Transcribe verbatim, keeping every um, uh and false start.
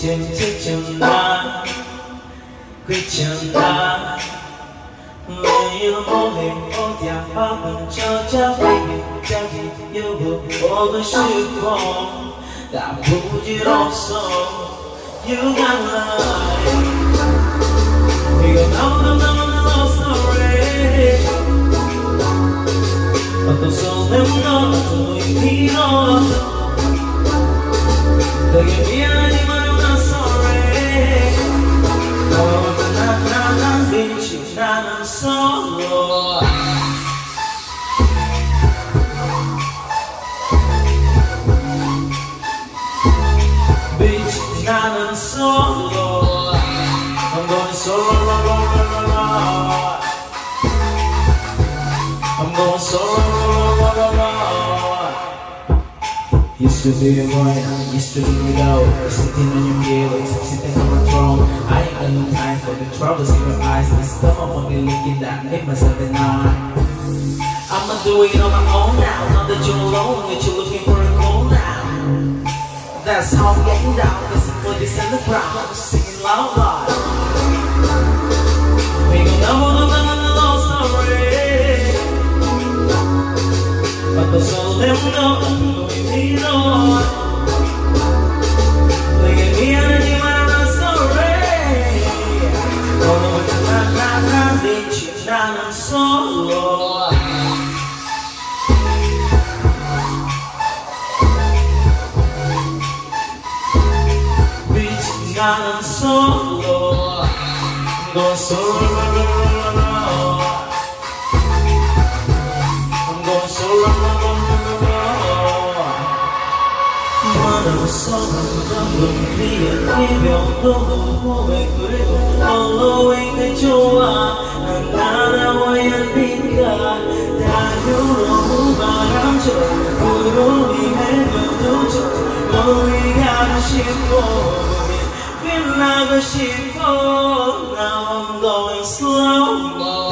지쳤나 귀찮다 매일 뭐해 어디야 밤은 저자기 저기 여보 보고 싶어 다 부질없어 You got life 이거 너무너무 love story 어떤 설렘도 어떤 의미로 되게 미안하지만 I'm not sorry 어, 난, 난, 난 미치 나는 solo 미치 나는 solo I'm going solo I'm going solo Used to be a boy, used to be low sitting on your pillow, sitting on my throne I ain't got no time for the troubles in your eyes the stuff I'm only looking that make myself deny I'ma do it on my own now Now that you're alone, that you're looking for a goal now That's how I'm getting down, the sympathies in the crowd I'm singing loud, loud We gon' know the love story But the soul them know 나는 solo bitch 나는 solo I'm going solo I'm going solo 만화로 서로는 그의 이별도 고백 그래도 following 내 좋아 난 날아와야 하니까 자유로운 바람처럼 우리 해변도 저 멀리 가고 싶어 빛나고 싶어 Now I'm going slow